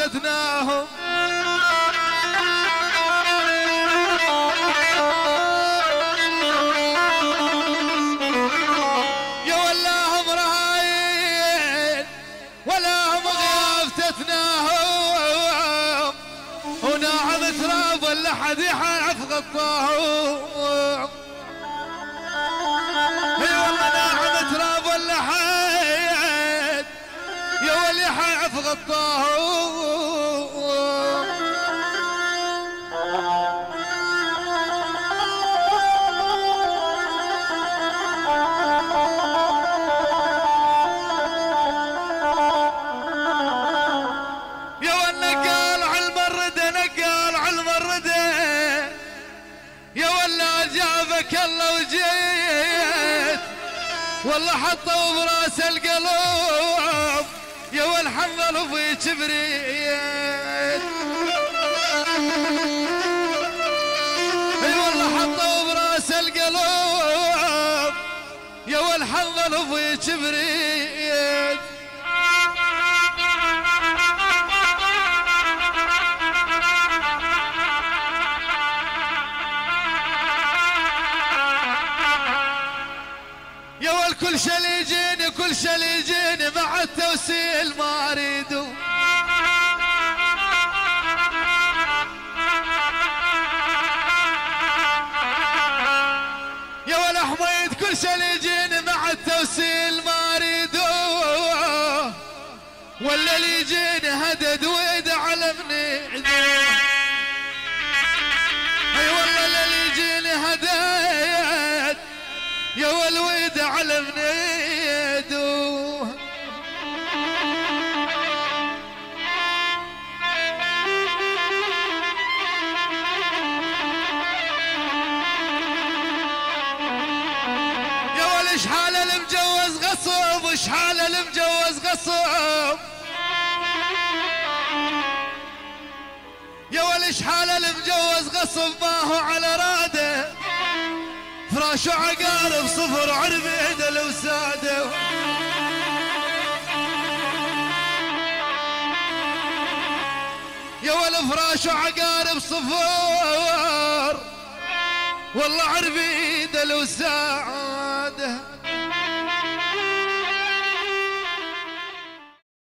افتتناهم يا ولاهم رهاين ولا هم غياب افتتناهم وناعم تراب ولا حد يحاف غطاهم اي والله ناعم تراب ولا حد يا ولي حاف غطاهم الله وجيت والله حطوا براس القلب يا والحمل في كبريت اي والله حطوا براس القلب يا والحمل في كبريت كل شليجيني كل شليجيني مع التوسيل ما اريدو يا ولا حميد كل شليجيني مع التوسيل ما اريدو ولا اللي يجيني هدد ويد على منيدو اي والله اللي يجيني هدد يا والويد على منيدو يا ول اشحال المجوز غصب واشحال المجوز غصب يا ول اشحال المجوز غصب ما هو على راده فراش عقارب صفر عربيد الوساده يا ول فراش عقارب صفر والله عربيد الوساده